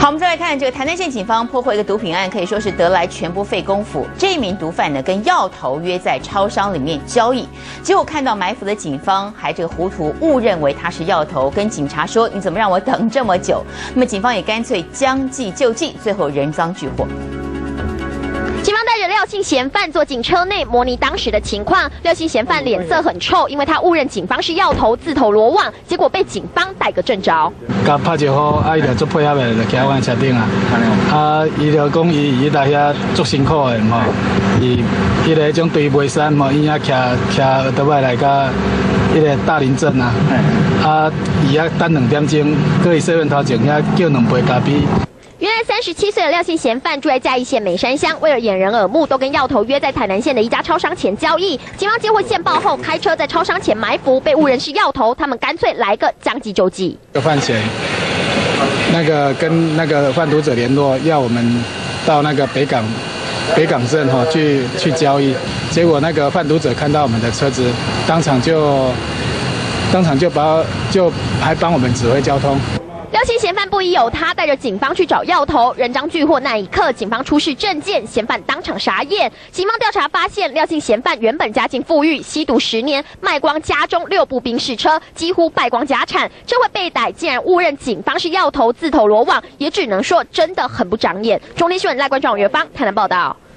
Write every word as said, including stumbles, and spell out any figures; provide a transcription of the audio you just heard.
我们再来看这个台南县警方破获一个毒品案，可以说是得来全不费工夫。这一名毒贩呢，跟药头约在超商里面交易，结果看到埋伏的警方还这个糊涂误认为他是药头，跟警察说：“你怎么让我等这么久？”那么警方也干脆将计就计，最后人赃俱获。 警方带着廖姓嫌犯坐进车内，模拟当时的情况。廖姓嫌犯脸色很臭，因为他误认警方是药头，自投罗网，结果被警方逮个正着。 甲拍招呼，啊，伊就做配合的，就徛我车顶啊。啊，伊就讲伊伊来遐足辛苦的吼，伊迄个种堆煤山吼，伊遐徛徛后头摆来甲迄个大林镇啊。啊，伊遐等两点钟，搁伊洗碗头前遐叫两杯咖啡。 原来三十七岁的廖姓嫌犯住在嘉义县美山乡，为了掩人耳目，都跟药头约在台南县的一家超商前交易。警方接获线报后，开车在超商前埋伏，被误认是药头，他们干脆来个将计就计。 犯嫌那个跟那个贩毒者联络，要我们到那个北港北港镇哈去去交易。结果那个贩毒者看到我们的车子，当场就当场就把就还帮我们指挥交通。 廖姓嫌犯不疑有他，带着警方去找药头，人赃俱获那一刻，警方出示证件，嫌犯当场傻眼。警方调查发现，廖姓嫌犯原本家境富裕，吸毒十年，卖光家中六部宾士车，几乎败光家产。这回被逮，竟然误认警方是药头，自投罗网，也只能说真的很不长眼。中天新闻赖冠壮、袁芳台南报道。